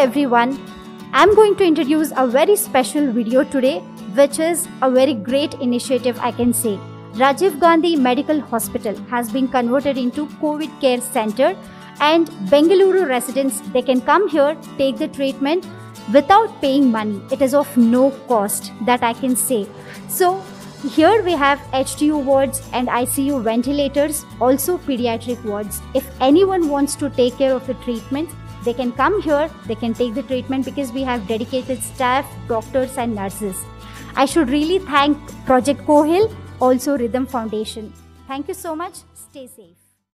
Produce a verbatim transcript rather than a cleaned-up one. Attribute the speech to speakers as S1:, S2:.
S1: everyone. I'm going to introduce a very special video today, which is a very great initiative, I can say. Rajiv Gandhi Medical Hospital has been converted into COVID care center, and Bengaluru residents, they can come here, take the treatment without paying money. It is of no cost, that I can say. So here we have H D U wards and I C U ventilators, also pediatric wards. If anyone wants to take care of the treatment, they can come here, they can take the treatment because we have dedicated staff, doctors and nurses. I should really thank Project Kohil, also Rhythm Foundation. Thank you so much. Stay safe.